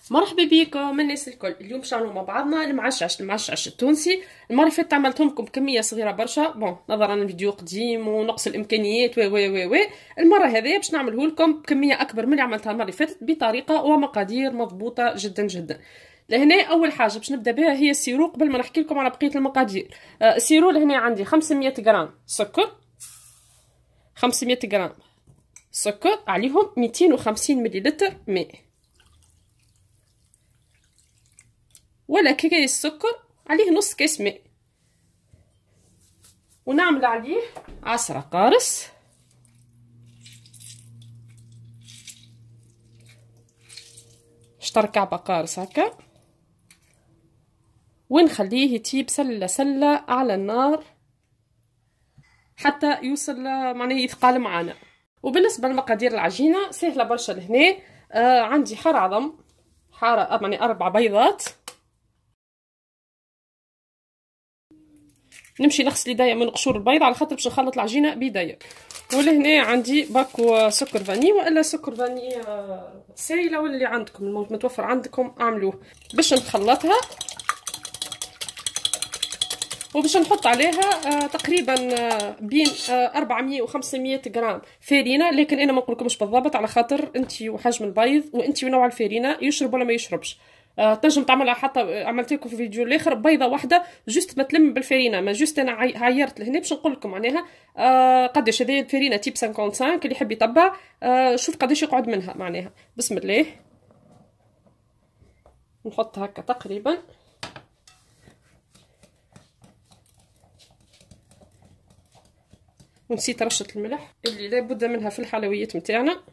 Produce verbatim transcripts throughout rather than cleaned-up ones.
مرحبا بكم الناس الكل. اليوم باش نعملوا مع بعضنا المعشعش المعشعش التونسي. المره اللي فاتت عملتهم لكم بكميه صغيره برشا، بون نظرا الفيديو قديم ونقص الامكانيات و و و و المره هذه باش نعمله لكم بكميه اكبر من اللي عملتها المره اللي فاتت بطريقه ومقادير مضبوطه جدا جدا. لهنا اول حاجه باش نبدا بها هي السيرو، قبل ما نحكي لكم على بقيه المقادير. آه السيرو لهنا عندي خمسمية غرام سكر، خمسمية غرام سكر عليهم مئتين وخمسين مليلتر ماء، ولا كيس سكر عليه نص كيس ماء، ونعمل عليه عصرة قارص، شطر كعبة قارص هكا، ونخليه يطيب سلة سلة على النار حتى يوصل معناه يثقل معانا. وبالنسبة لمقادير العجينة سهلة برشا. لهنا آه عندي حار عظم، حارة يعني أربع بيضات، نمشي نغسل يديا من قشور البيض على خاطر باش نخلط العجينه بيديا. ولهنا عندي باكو سكر فاني، والا سكر فاني سايله ولا اللي عندكم متوفر عندكم اعملوه. باش نخلطها وباش نحط عليها تقريبا بين أربعمية و خمسمية غرام فارينه، لكن انا ما نقولكمش بالضبط على خاطر انتي وحجم البيض وانتي ونوع الفارينه يشرب ولا ما يشربش. أه تنجم تعملها، حتى عملت لكم في الفيديو الاخر بيضه واحده جوست ما تلم بالفارينه، ما جوست انا عيرت لهنا باش نقول لكم معناها أه قداش هذه الفارينه تيب خمسة وخمسين اللي يحب يتبع أه شوف قداش يقعد منها معناها. بسم الله نحط هكا تقريبا، ونسيت رشه الملح اللي لابد منها في الحلويات نتاعنا،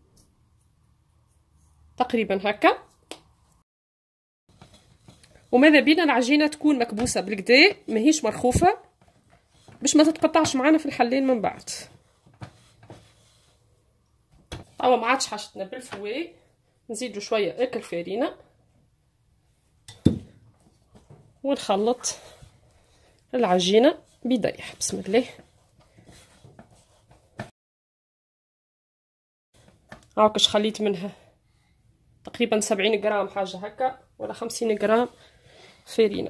تقريبا هكا. وماذا بينا العجينه تكون مكبوسه بالكدا ماهيش مرخوفه باش ما تتقطعش معانا في الحلين من بعد. توا ما عادش حاجتنا بالفواي، نزيدو شويه اكل فارينه ونخلط العجينه بيديا. بسم الله. هاكش خليت منها تقريبا سبعين غرام حاجه هكا ولا خمسين غرام فارينه.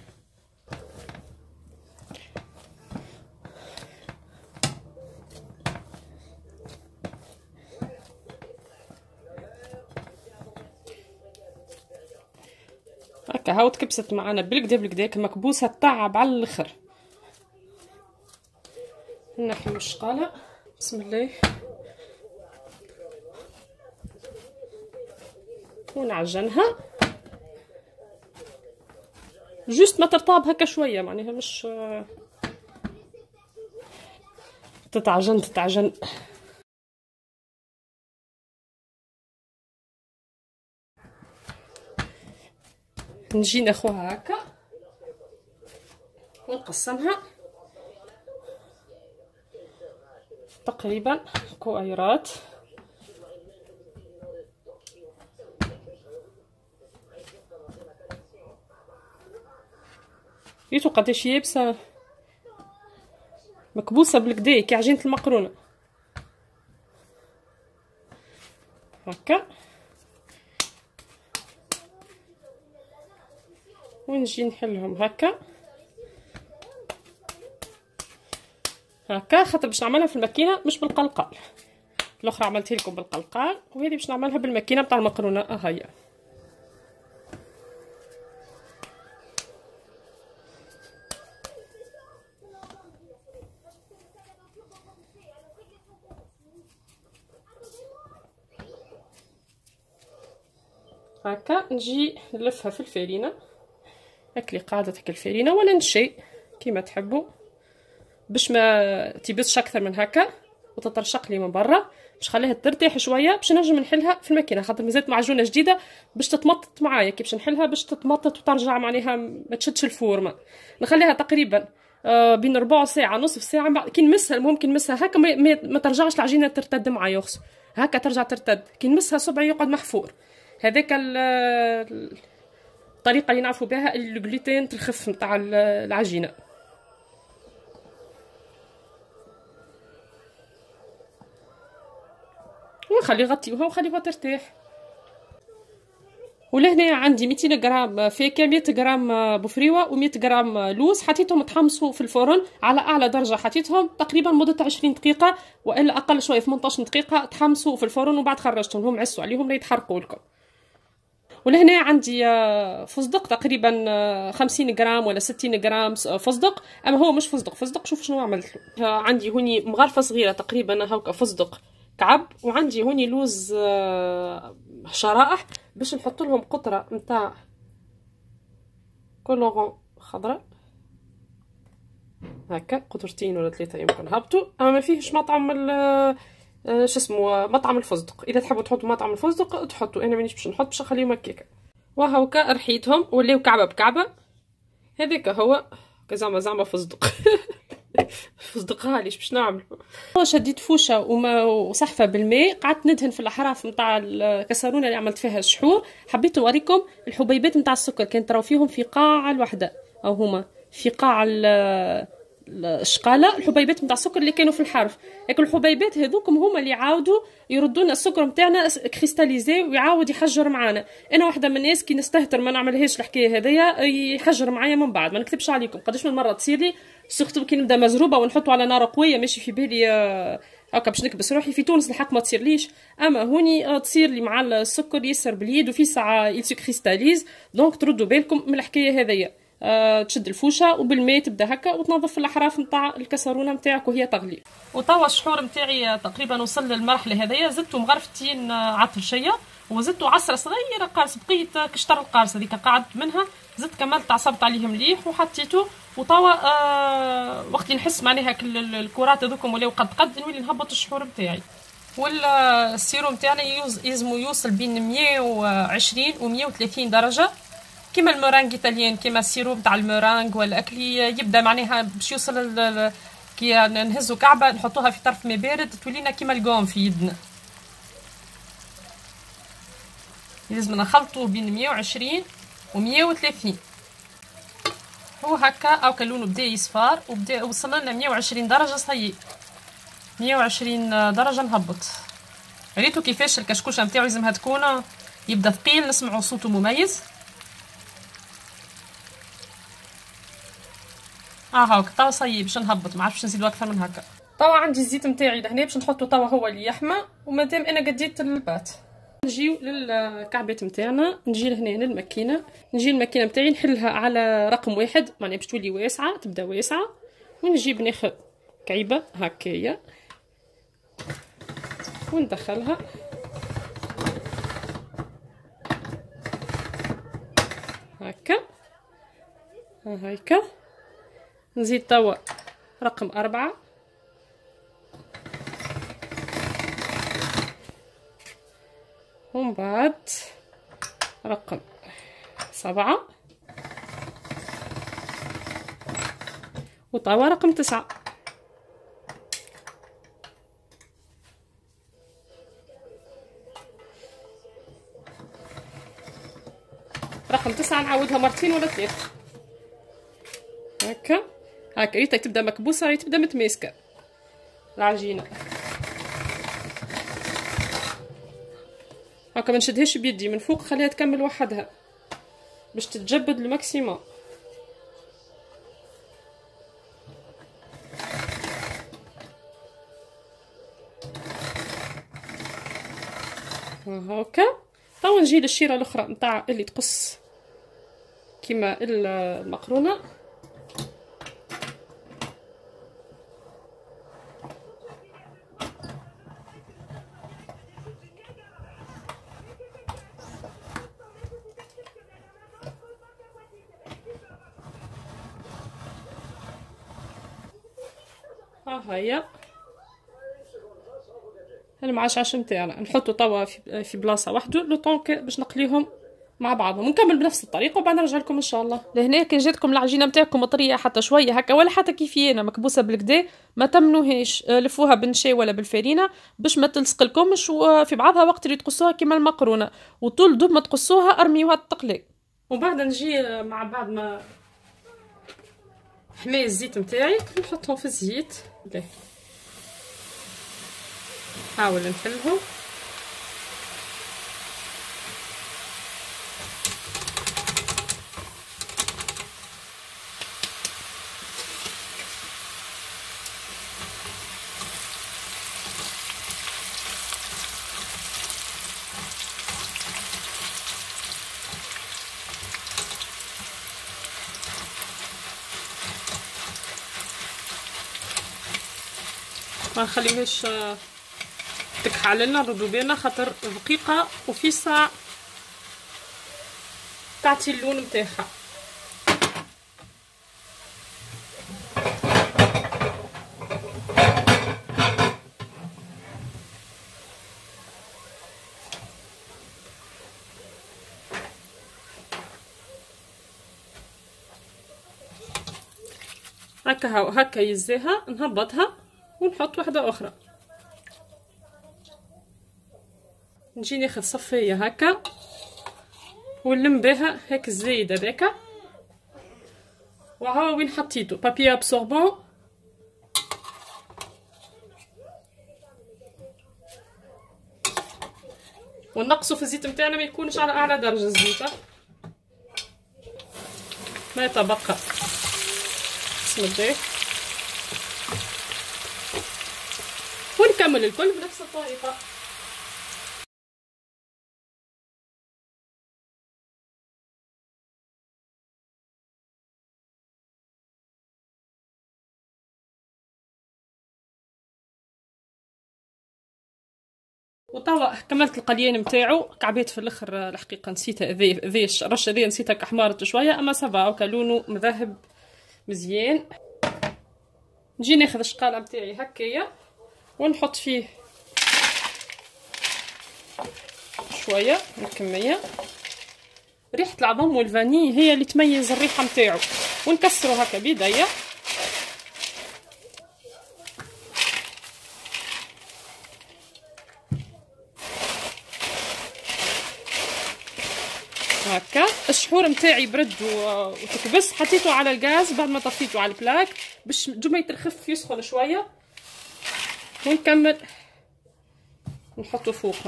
هكا هاو تكبست معانا بالكدا بالكدا مكبوسه تعب على الاخر. نحيو الشقاله. بسم الله ونعجنها جوست ما ترطاب هكا شويه معناها مش تتعجن تتعجن. نجي ناخوها هكا ونقسمها تقريبا كويرات، ريتو قداش يابسه مكبوسه بالكدا كي عجينه المقرونه هكا. ونجي نحلهم هكا هكا خاطر باش نعملها في الماكينه مش بالقلقال. الاخرى عملتها لكم بالقلقال وهذه باش نعملها بالماكينه بتاع المقرونه. اه هيا هكا. نجي نلفها في الفارينه هاكلي قاعده هاك الفارينه ولا نشي كيما تحبوا باش ما تيبسش اكثر من هكا وتترشق لي من برا، باش نخليها ترتاح شويه باش نجم نحلها في الماكينه خاطر مازالت معجونه جديده باش تتمطط معايا. كي باش نحلها باش تتمطط وترجع معناها ما تشدش الفورمه. نخليها تقريبا آه بين ربع ساعه نصف ساعه بعد كي نمسها ممكن نمسها هكا ما, ما ترجعش العجينه ترتد معايا يخص هكا ترجع ترتد. كي نمسها صبعي يقعد محفور. هذاك الطريقه اللي نعرفوا بها الجلوتين تخف نتاع العجينه. ونخلي غطيوها ونخليوها ترتاح. ولهنا عندي مئتين غرام فاكهه، مئة غرام بفريوه و100 غرام لوز، حطيتهم تحمصوا في الفرن على اعلى درجه، حطيتهم تقريبا مده عشرين دقيقه والا اقل شويه ثمنطاش دقيقه، تحمصوا في الفرن وبعد خرجتهم هم عسوا عليهم لا يتحرقوا لكم. ولهنا عندي فستق تقريبا خمسين غرام ولا ستين غرام فستق، اما هو مش فستق فستق. شوف شنو عملت له. عندي هوني مغرفه صغيره تقريبا هاكا فستق كعب، وعندي هوني لوز شرائح باش نحط لهم قطره نتاع كولورون خضراء هكا، قطرتين ولا ثلاثه يمكن هبطوا، اما ما فيهش مطعم شو اسمه مطعم الفستق. اذا تحبوا تحطوا مطعم الفستق تحطوا، انا مانيش باش نحط، باش نخليهم هكاكا. وهاكا رحيتهم ولاو كعبه بكعبه. هذاك هو زعما زعما فستق فستق غالي باش نعملوا. شديت فوشه وما وصحفه بالماء، قعدت ندهن في الاحراف نتاع الكسرونه اللي عملت فيها الشحور. حبيت نوريكم الحبيبات نتاع السكر، كان تراو فيهم في قاع الوحده او هما في قاع الشقاله الحبيبات نتاع السكر اللي كانوا في الحرف. لكن الحبيبات هذوكم هما اللي يعاودوا يردوا لنا السكر نتاعنا كريستاليزي ويعاود يحجر معانا. انا واحده من الناس كي نستهتر ما نعملهاش الحكايه هذيا يحجر معايا من بعد. ما نكذبش عليكم قداش من مره تصير لي، سورتو كي نبدا مزروبه ونحطو على نار قويه ماشي في بالي هاكا باش نكبس روحي. في تونس الحق ما تصيرليش، اما هوني تصير لي مع السكر يسر باليد وفي ساعه يلسو كريستاليز. دونك تردوا بالكم من الحكايه هذيا. أه تشد الفوشه وبالماء تبدا هكا وتنظف الاحراف نتاع الكسرونه نتاعك وهي تغلي. وتوا الشحور نتاعي تقريبا وصل للمرحله هذيا. زدتو مغرفتين عطر شيه وزدتو عصره صغيره قارص، بقيت كشطر القارصه هذيك قعدت منها، زدت كملت عصبت عليه مليح وحطيته. وتوا آه وقت نحس معناها الكرات هذوكم ولاو قد قد نولي نهبط الشحور نتاعي. والسيروم تاعنا يلزمو يوصل بين مية وعشرين و مية وثلاثين درجه كيما المورانغ ايطاليان، كيما السيروم تاع المورانغ ولا اكلي يبدا معناها باش يوصل كي نهزو كعبه نحطوها في طرف ما بارد تولينا كيما القوم في يدنا. لازم نخلطوه بين مية وعشرين و مية وثلاثين. هو هكا او كلونه بدا يصفار وبدا وصل لنا مية وعشرين درجه. صحيح مية وعشرين درجه نهبط. ريتو كيفاش الكشكوشه نتاعو لازمها تكون يبدا ثقيل نسمعوا صوته مميز. اه هاك توا صايي باش نهبط، ما عرفتش نزيدو اكثر من هكا. توا عندي الزيت نتاعي لهنا باش نحطو توا هو اللي يحمى، ومادام انا قديت البات نجيو للكعبات نتاعنا. نجي لهنا للماكينه، نجي الماكينه نتاعي نحلها على رقم واحد معناها باش تولي واسعه تبدا واسعه، ونجيب ناخذ كعيبه هكايا وندخلها هكا هايكا. نزيد توا رقم أربعة ومن بعد رقم سبعة وتوا رقم تسعة. رقم تسعة نعاودها مرتين ولا ثلاثة هكا هكا. ريتها تبدا مكبوسه، ريت تبدا متماسكه العجينه هكا. ما نشدهاش بيدي من فوق، خليها تكمل وحدها باش تتجبد الماكسيموم. هكا. توا نجي للشيره الاخرى نتاع اللي تقص كيما المقرونه. ها هيا المعشعش نتاعنا نحطو توا في في بلاصه وحده لو طونك باش نقليهم مع بعضهم، ونكمل بنفس الطريقه وبعد نرجع لكم ان شاء الله. لهنا كي جاتكم العجينه نتاعكم طريه حتى شويه هكا ولا حتى كيفي انا مكبوسه بالكدا، ما تمنوهاش، لفوها بالنشا ولا بالفرينه باش ما تلصق لكمش في بعضها وقت اللي تقصوها كيما المقرونه، وطول دوب ما تقصوها ارميوها التقلي. وبعد نجي مع بعد ما حمي الزيت نتاعي نحطهم في الزيت. حاول نحلهم ما نخليوهاش تكحل لنا، نردو بينا خاطر دقيقه وفي ساعه تعطي اللون نتاعها. هكا هاو هكا يزيها، نهبطها ونحط واحده اخرى. نجي ناخذ صفيه هكا ونلم بها هيك الزايد هذاك، وها وين حطيته بابي ابسوربون. ونقصوا في الزيت نتاعنا ما يكونش على اعلى درجه الزيت ما يتبقى. بسم الله. ونكمل الكل بنفس الطريقه. وطوا كملت القليان نتاعو، كعبيت في الاخر الحقيقه نسيت ذي ذي الرشه ذي نسيتها كحمارت شويه، اما صافا هكا لونه مذهب مزيان. نجي ناخذ الشقاله نتاعي هكايا ونحط فيه شويه من الكميه. ريحه العظم والفاني هي اللي تميز الريحه نتاعو. ونكسرو هكا بيديا. هكا الشحور نتاعي برد وتكبس، حطيته على الغاز بعد ما طفيته على البلاك باش دوما يترخف يسخن شويه. ونكمل نحطه فوقها.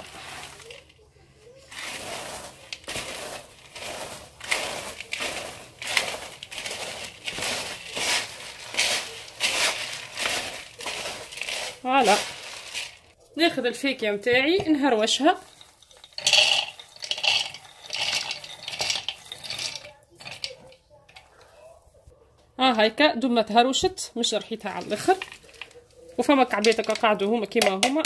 فوالا. ناخذ الفاكهه نتاعي نهروشها. ها هيكا دوما تهروشت مش رحيتها على الاخر. وفما كعبيتك قاعدوا هما كيما هما.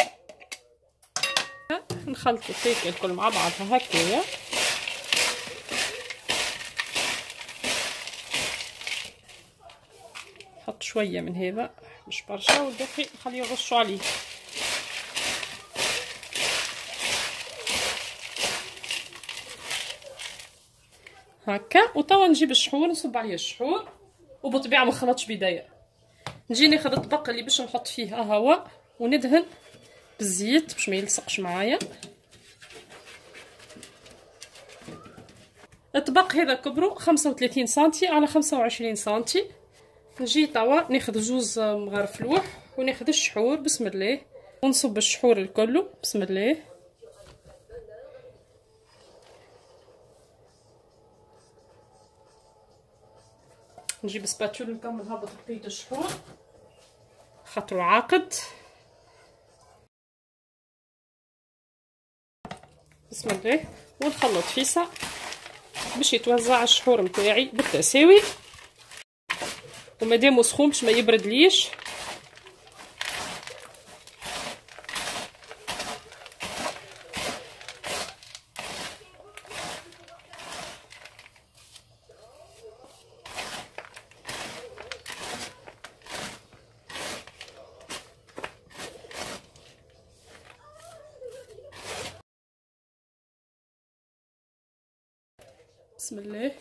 نخلطوا الفاكهه الكل مع بعضها هكايا. نحط شويه من هذا مش برشا، والباقي نخليه يرشوا عليه. هكا. وتوا نجيب الشحور نصب عليه الشحور، وبطبيعه ما خلطش بيديا. نجي ناخذ الطبق اللي باش نحط فيه ها هو وندهن بالزيت باش ما يلصقش معايا. الطبق هذا كبره خمسة وثلاثين سنتي على خمسة وعشرين سنتي. نجي توا ناخذ جوز مغرفلوح وناخذ الشحور بسم الله، ونصب الشحور الكل بسم الله. نجيب سباتول نكمل هبط بقية الشحور خاطرو عاقد. بسم الله. ونخلط فيسع باش يتوزع الشحور متاعي بالتساوي، ومادامو سخون باش ما يبرد ليش. بسم الله.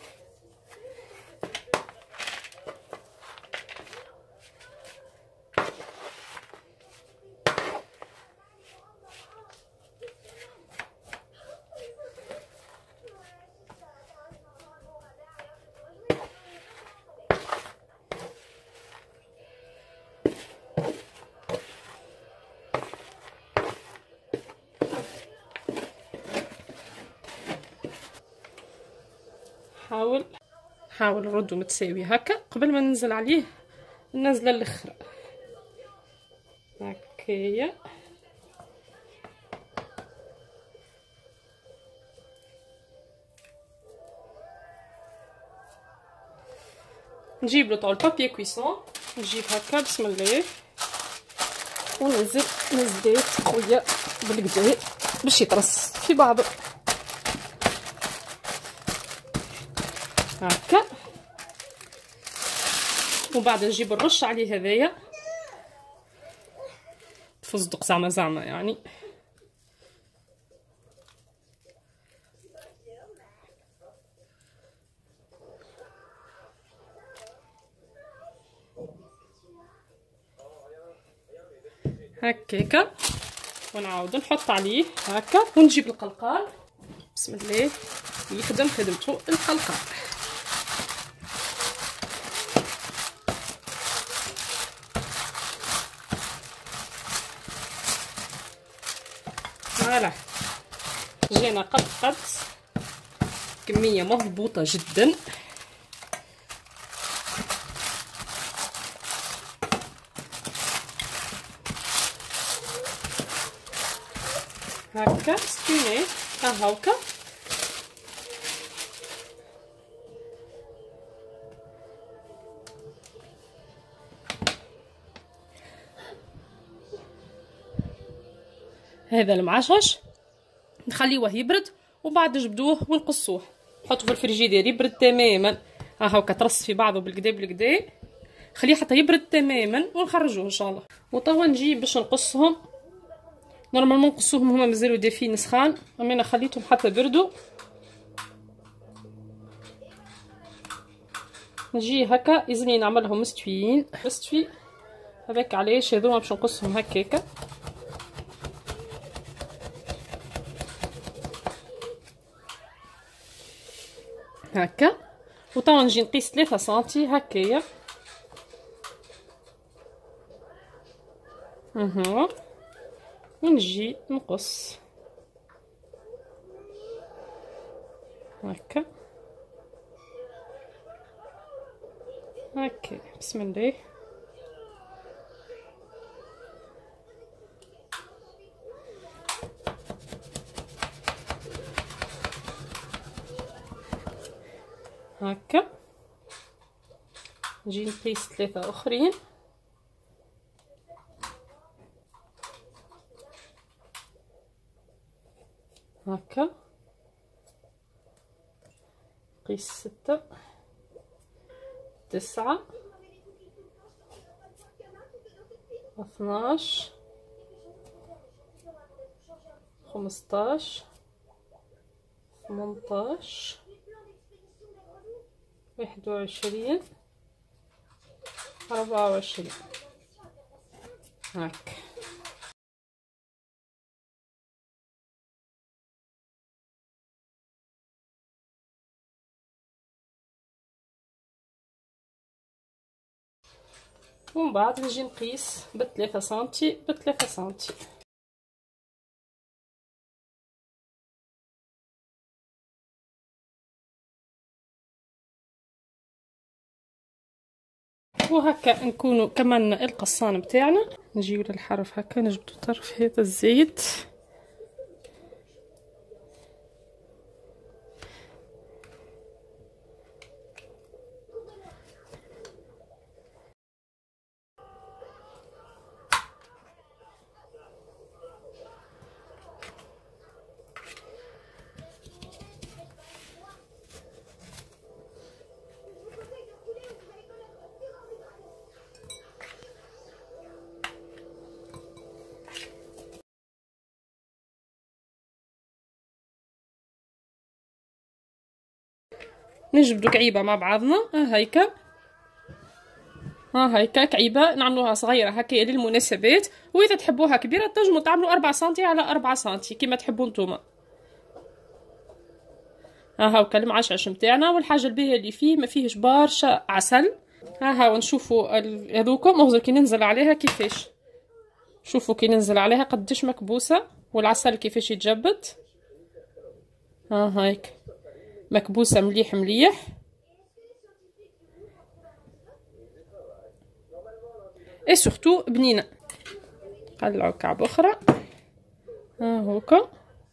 حاول حاول نردو متساوي هكا قبل ما ننزل عليه النزله الاخرى هكايا. نجيب لو طاول بابي كويسون، نجيب هكا بسم الله وننزل من الزيت خويا بالكدا باش يطرس في بعضه هكا. ومن بعد نجيب نرش عليه هذايا فستق زعما زعما يعني هكاكا، ونعاود نحط عليه هكا ونجيب القلقال. بسم الله يخدم خدمته القلقال. فوالا جينا قد قد كميه مضبوطه جدا. هكا سكيني ها هاكا. هذا المعشش نخليوه يبرد وبعد نجبدوه ونقصوه نحطوه في الفريجيدير يبرد تماما. ها هاكا ترص في بعضه بالكدا بالكدا، خليه حتى يبرد تماما ونخرجوه ان شاء الله. وتوا نجي باش نقصهم. نورمالمون نقصوهم هما مازالوا دافين سخان، اما انا خليتهم حتى بردوا. نجي هكا يزني نعملهم مستويين مستوي هذاك. علاش هذوما باش نقصهم هكاكا هكا. وتوا نجي نقيس ثلاثة سنتي هكايا. اها ونجي نقص هكا هكا. بسم الله. هكا نجي نقيس ثلاثة اخرين هكا. نقيس ستة تسعة اثناش خمسطاش ثمنطاش واحد وعشرين أربعة وعشرين هكا. ومن بعد نجي نقيس بثلاثة سنتي بثلاثة سنتي. وهكا نكونوا كملنا القصان بتاعنا. نجيو للحرف هكا نجبدو طرف هذا الزيت نجبدو كعيبه مع بعضنا. ها هيكا ها هيكا كعيبه نعملوها صغيره هكا للمناسبات، واذا تحبوها كبيره تنجموا تعملوا أربعة سنتي على أربعة سنتي كيما تحبوا نتوما. ها هاكا المعشعش نتاعنا، والحاجه الباهيه اللي فيه ما فيهش برشا عسل. ها ها ونشوفوا هذوكم اغزر كي ننزل عليها كيفاش. شوفوا كي ننزل عليها قداش مكبوسه والعسل كيفاش يتجبد. ها هيك مكبوسه مليح مليح. اي سورتو بنينه. قلعوا كعبه اخرى. ها هوكا.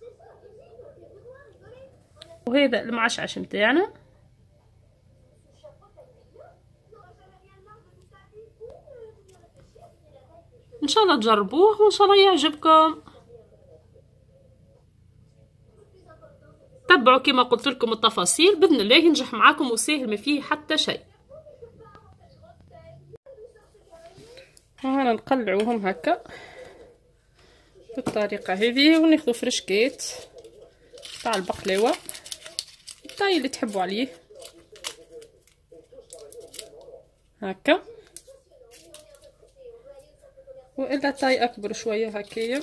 وهذا المعشعش نتاعنا. ان شاء الله تجربوه وان شاء الله يعجبكم. تبعوا كما قلت لكم التفاصيل، باذن الله ينجح معاكم وسهل ما فيه حتى شيء. هنا نقلعوهم هكا بالطريقه هذه وناخذ فرشكيت تاع البقلاوه الطاي اللي تحبوا عليه هكا، والا طاي اكبر شويه هكايا.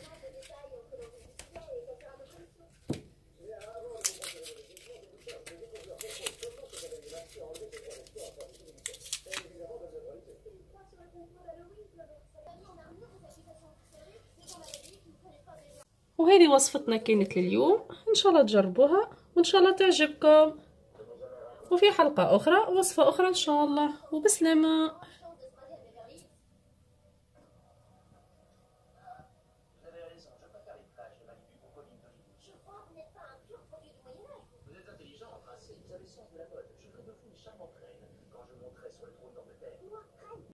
وهذه وصفتنا كانت لليوم، ان شاء الله تجربوها وان شاء الله تعجبكم، وفي حلقة اخرى وصفة اخرى ان شاء الله، وبسلامة.